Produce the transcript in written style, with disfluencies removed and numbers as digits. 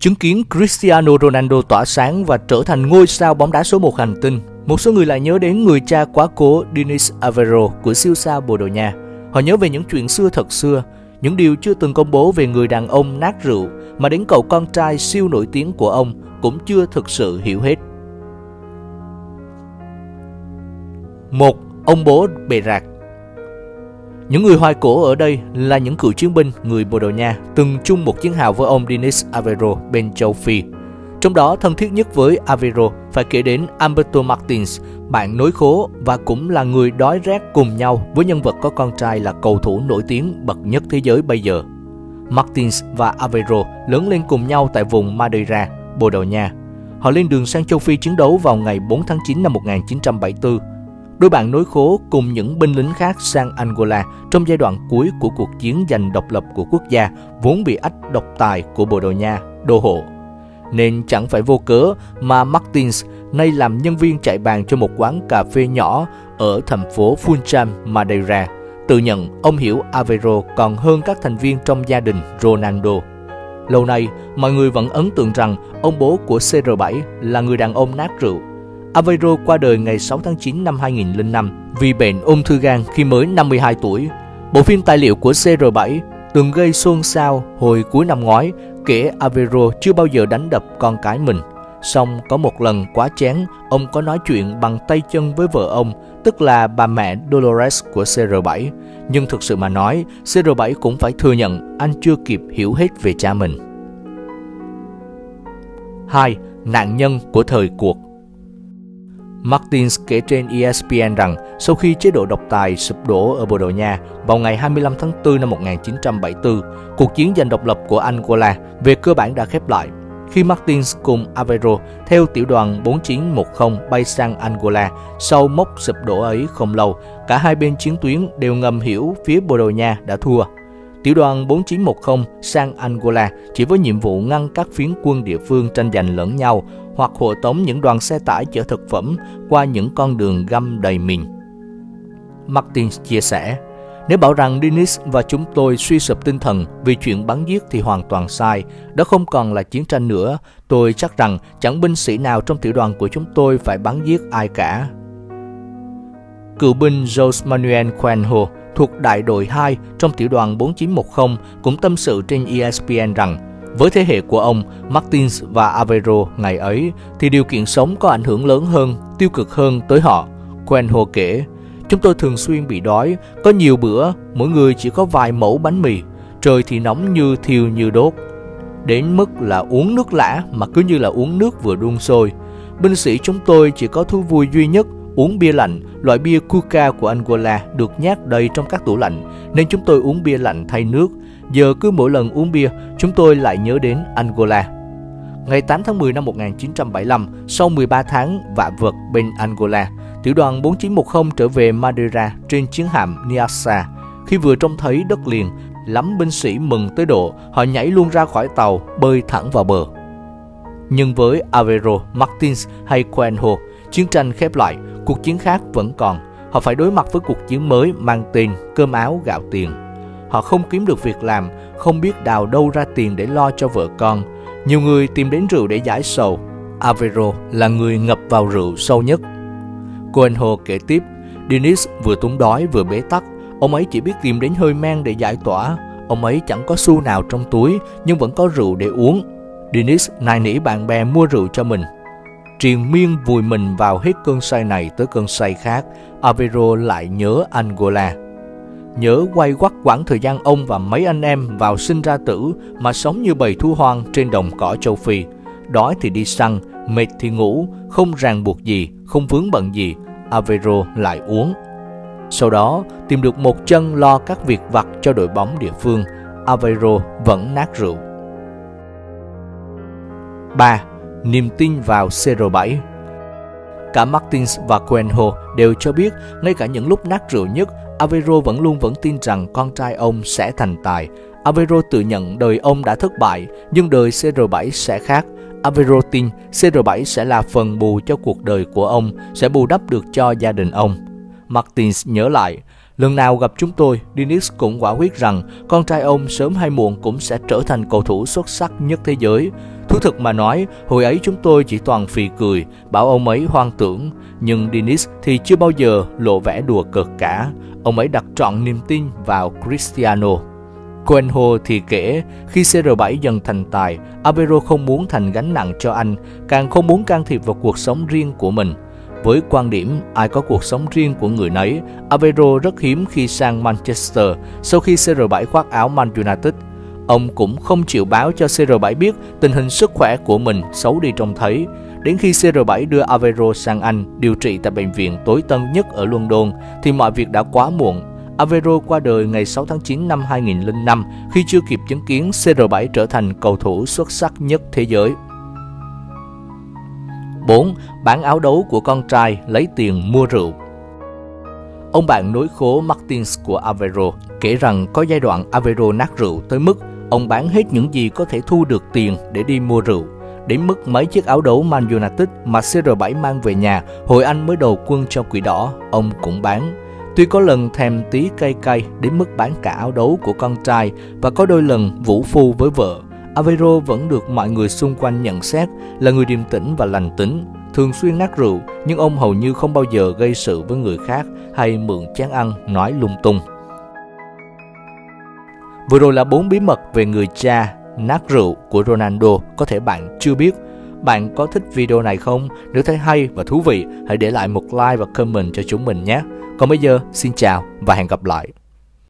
Chứng kiến Cristiano Ronaldo tỏa sáng và trở thành ngôi sao bóng đá số 1 hành tinh, một số người lại nhớ đến người cha quá cố Denis Aveiro của siêu sao Bồ Đào Nha. Họ nhớ về những chuyện xưa thật xưa, những điều chưa từng công bố về người đàn ông nát rượu mà đến cậu con trai siêu nổi tiếng của ông cũng chưa thực sự hiểu hết. 1. Ông bố bệ rạc. Những người hoài cổ ở đây là những cựu chiến binh người Bồ Đào Nha từng chung một chiến hào với ông Denis Aveiro bên châu Phi. Trong đó thân thiết nhất với Aveiro phải kể đến Alberto Martins, bạn nối khố và cũng là người đói rét cùng nhau với nhân vật có con trai là cầu thủ nổi tiếng bậc nhất thế giới bây giờ. Martins và Aveiro lớn lên cùng nhau tại vùng Madeira, Bồ Đào Nha. Họ lên đường sang châu Phi chiến đấu vào ngày 4 tháng 9 năm 1974. Đôi bạn nối khố cùng những binh lính khác sang Angola trong giai đoạn cuối của cuộc chiến giành độc lập của quốc gia vốn bị ách độc tài của Bồ Đào Nha đô hộ. Nên chẳng phải vô cớ mà Martins nay làm nhân viên chạy bàn cho một quán cà phê nhỏ ở thành phố Funchal, Madeira, tự nhận ông hiểu Aveiro còn hơn các thành viên trong gia đình Ronaldo. Lâu nay, mọi người vẫn ấn tượng rằng ông bố của CR7 là người đàn ông nát rượu. Aveiro qua đời ngày 6 tháng 9 năm 2005 vì bệnh ung thư gan khi mới 52 tuổi. Bộ phim tài liệu của CR7 từng gây xôn xao hồi cuối năm ngoái, kể Aveiro chưa bao giờ đánh đập con cái mình. Song có một lần quá chén, ông có nói chuyện bằng tay chân với vợ ông, tức là bà mẹ Dolores của CR7. Nhưng thực sự mà nói, CR7 cũng phải thừa nhận anh chưa kịp hiểu hết về cha mình. 2. Nạn nhân của thời cuộc. Martins kể trên ESPN rằng sau khi chế độ độc tài sụp đổ ở Bồ Đào Nha vào ngày 25 tháng 4 năm 1974, cuộc chiến giành độc lập của Angola về cơ bản đã khép lại. Khi Martins cùng Aveiro theo tiểu đoàn 4910 bay sang Angola sau mốc sụp đổ ấy không lâu, cả hai bên chiến tuyến đều ngầm hiểu phía Bồ Đào Nha đã thua. Tiểu đoàn 4910 sang Angola chỉ với nhiệm vụ ngăn các phiến quân địa phương tranh giành lẫn nhau hoặc hộ tống những đoàn xe tải chở thực phẩm qua những con đường găm đầy mìn. Martins chia sẻ, nếu bảo rằng Denis và chúng tôi suy sụp tinh thần vì chuyện bắn giết thì hoàn toàn sai, đó không còn là chiến tranh nữa. Tôi chắc rằng chẳng binh sĩ nào trong tiểu đoàn của chúng tôi phải bắn giết ai cả. Cựu binh Jose Manuel Quenho thuộc đại đội 2 trong tiểu đoàn 4910 cũng tâm sự trên ESPN rằng với thế hệ của ông, Martins và Aveiro ngày ấy thì điều kiện sống có ảnh hưởng lớn hơn, tiêu cực hơn tới họ. Quenho kể, chúng tôi thường xuyên bị đói, có nhiều bữa, mỗi người chỉ có vài mẩu bánh mì, trời thì nóng như thiêu như đốt. Đến mức là uống nước lã mà cứ như là uống nước vừa đun sôi. Binh sĩ chúng tôi chỉ có thú vui duy nhất, uống bia lạnh, loại bia Cuca của Angola được nhét đầy trong các tủ lạnh, nên chúng tôi uống bia lạnh thay nước. Giờ cứ mỗi lần uống bia, chúng tôi lại nhớ đến Angola. Ngày 8 tháng 10 năm 1975, sau 13 tháng vạ vật bên Angola, tiểu đoàn 4910 trở về Madeira trên chiến hạm Niassa. Khi vừa trông thấy đất liền, lắm binh sĩ mừng tới độ họ nhảy luôn ra khỏi tàu, bơi thẳng vào bờ. Nhưng với Aveiro, Martins hay Quenho, chiến tranh khép lại, cuộc chiến khác vẫn còn. Họ phải đối mặt với cuộc chiến mới mang tên cơm áo gạo tiền. Họ không kiếm được việc làm, không biết đào đâu ra tiền để lo cho vợ con. Nhiều người tìm đến rượu để giải sầu. Aveiro là người ngập vào rượu sâu nhất. Quenho kể tiếp, Denis vừa túng đói vừa bế tắc. Ông ấy chỉ biết tìm đến hơi men để giải tỏa. Ông ấy chẳng có xu nào trong túi nhưng vẫn có rượu để uống. Denis nài nỉ bạn bè mua rượu cho mình. Triền miên vùi mình vào hết cơn say này tới cơn say khác, Aveiro lại nhớ Angola. Nhớ quay quắt quãng thời gian ông và mấy anh em vào sinh ra tử mà sống như bầy thú hoang trên đồng cỏ châu Phi. Đói thì đi săn, mệt thì ngủ, không ràng buộc gì, không vướng bận gì, Aveiro lại uống. Sau đó, tìm được một chân lo các việc vặt cho đội bóng địa phương, Aveiro vẫn nát rượu. 3. Niềm tin vào CR7. Cả Martins và Quenho đều cho biết, ngay cả những lúc nát rượu nhất, Aveiro vẫn tin rằng con trai ông sẽ thành tài. Aveiro tự nhận đời ông đã thất bại, nhưng đời CR7 sẽ khác. Aveiro tin CR7 sẽ là phần bù cho cuộc đời của ông, sẽ bù đắp được cho gia đình ông. Martins nhớ lại, Lần nào gặp chúng tôi, Diniz cũng quả quyết rằng con trai ông sớm hay muộn cũng sẽ trở thành cầu thủ xuất sắc nhất thế giới. Thú thực mà nói, hồi ấy chúng tôi chỉ toàn phì cười, bảo ông ấy hoang tưởng. Nhưng Diniz thì chưa bao giờ lộ vẻ đùa cợt cả. Ông ấy đặt trọn niềm tin vào Cristiano. Coutinho thì kể, khi CR7 dần thành tài, Aveiro không muốn thành gánh nặng cho anh, càng không muốn can thiệp vào cuộc sống riêng của mình. Với quan điểm ai có cuộc sống riêng của người nấy, Aveiro rất hiếm khi sang Manchester sau khi CR7 khoác áo Man United. Ông cũng không chịu báo cho CR7 biết tình hình sức khỏe của mình xấu đi trông thấy. Đến khi CR7 đưa Aveiro sang Anh điều trị tại bệnh viện tối tân nhất ở London thì mọi việc đã quá muộn. Aveiro qua đời ngày 6 tháng 9 năm 2005 khi chưa kịp chứng kiến CR7 trở thành cầu thủ xuất sắc nhất thế giới. 4. Bán áo đấu của con trai lấy tiền mua rượu. Ông bạn nối khố Martins của Aveiro kể rằng có giai đoạn Aveiro nát rượu tới mức ông bán hết những gì có thể thu được tiền để đi mua rượu. Đến mức mấy chiếc áo đấu Man United mà CR7 mang về nhà hồi anh mới đầu quân cho Quỷ Đỏ, ông cũng bán. Tuy có lần thèm tí cay cay đến mức bán cả áo đấu của con trai và có đôi lần vũ phu với vợ, Aveiro vẫn được mọi người xung quanh nhận xét là người điềm tĩnh và lành tính, thường xuyên nát rượu nhưng ông hầu như không bao giờ gây sự với người khác hay mượn chén ăn nói lung tung. Vừa rồi là 4 bí mật về người cha nát rượu của Ronaldo có thể bạn chưa biết. Bạn có thích video này không? Nếu thấy hay và thú vị, hãy để lại một like và comment cho chúng mình nhé. Còn bây giờ, xin chào và hẹn gặp lại.